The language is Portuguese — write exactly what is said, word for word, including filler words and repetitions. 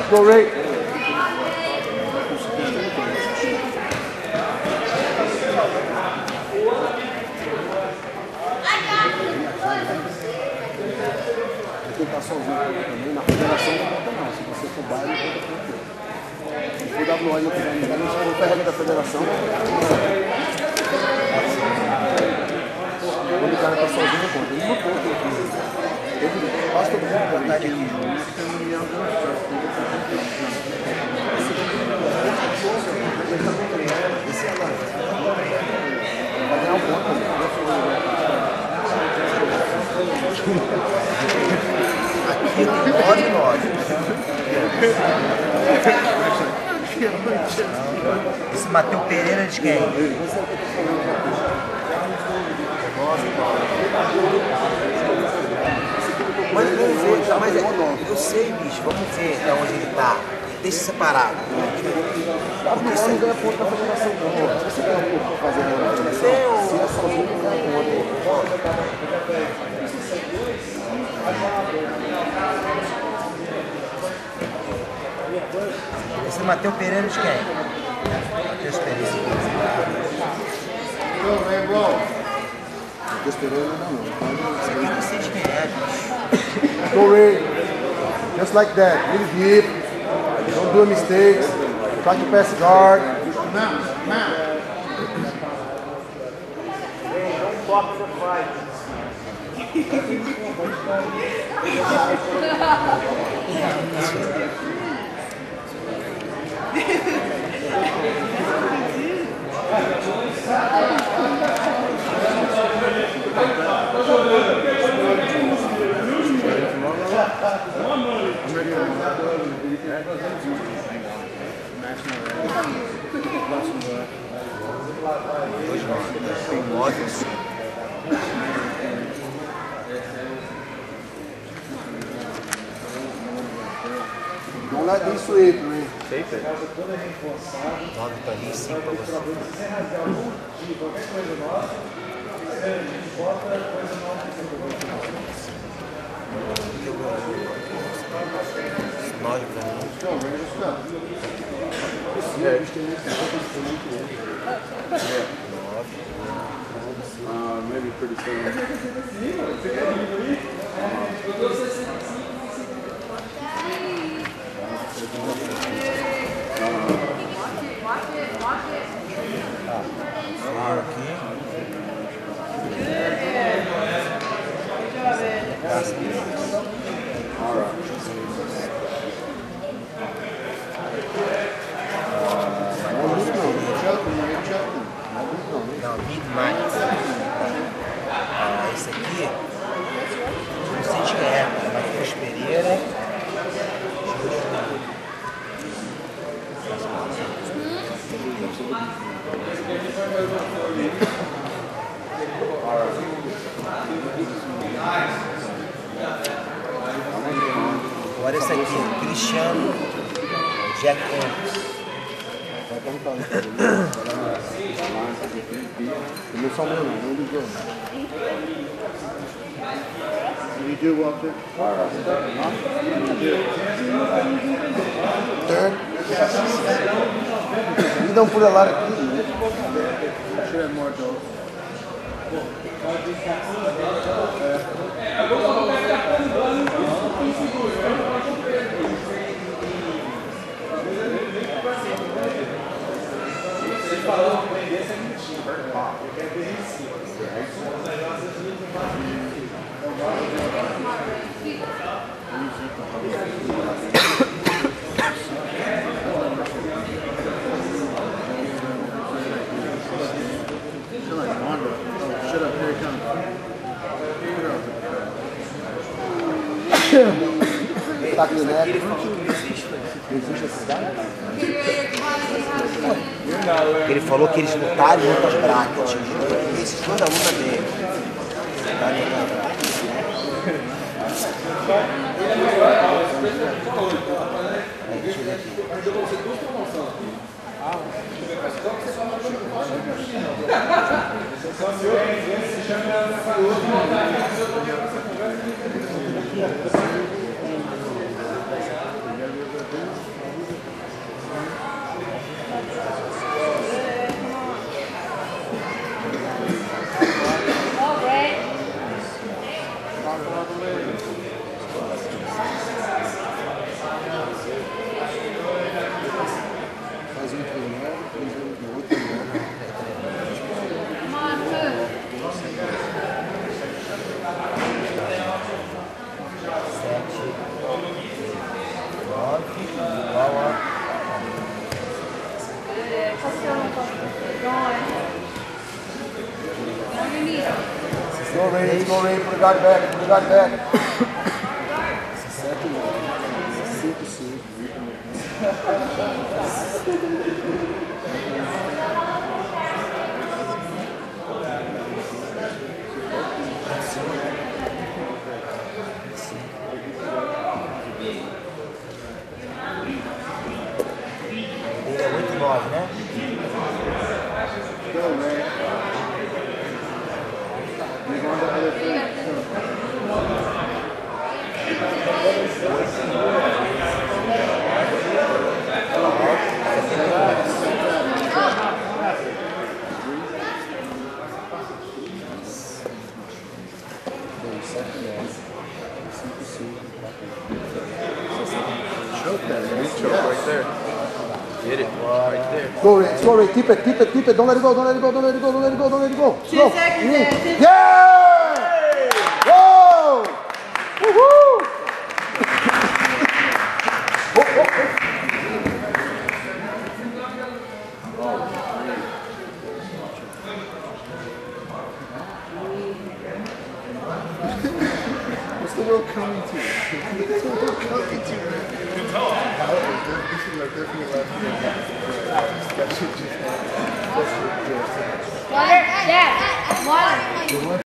Go, Ray. Tem que estar sozinho também. Na federação não conta não. Se você for baile, não conta tranquilo. Se for W O não quiser entrar, não for ferramenta da federação. Quando o cara está sozinho, não conta. Ele não conta. Ele quase todo mundo está aqui. Vai ganhar um ponto. Aqui tem nove e nove. Esse Matheus Pereira de quem? Mas vamos ver, mas é, eu sei, bicho, vamos ver de onde ele tá. Deixa separado. Porque você não ganha ponto na federação, não. Se você ganha ponto pra fazer na federação, se é sozinho, não ganha ponto. Esse Matheus Pereira de quem? Matheus Pereira. Matheus Pereira ainda não. Isso aqui não sei de quem é, bicho. Go, Ray. Just like that. Really deep. Don't do mistakes. Try to pass guard. Não, não. Don't stop the fight. Tem móveis. Don't let them sweep, man. Nove pra mim, cinco pra você. Nove pra mim. Uh, maybe pretty soon. Ah, aqui. Não, Midnight. Ah, esse aqui, não sei de quem é, Matheus Pereira. Agora esse aqui, Cristiano Jack Engle. Não só meu, não do jogo. You do what it? Third. You don't put a lot of key. Should have more dough. Tá aqui, né? Ele falou que não existe. Existe esse cara? Ele falou que eles lutaram em lutas bracket. Esses dois da luta dele. Tá ligado? Deixa eu ver aqui. Ray, let's go Ray, put the guard back, put the guard back. Sete, cinco, cinco. Ele é oito e nove, né? Go, Ray. You're going to the other thing. Choke that, man. Choke right there. Get it. Right there. Go Ray, let's go Ray, keep it, keep it, keep it. Don't let it go, don't let it go, don't let it go, don't let it go, don't let it go. Two Go. seconds there. Two Yeah! Whoa! Woohoo! Oh, oh, oh. What's the world coming to? What's the world coming to, man? Good talk. This is like definitely last year. That shit just happened. Water, Dad, water.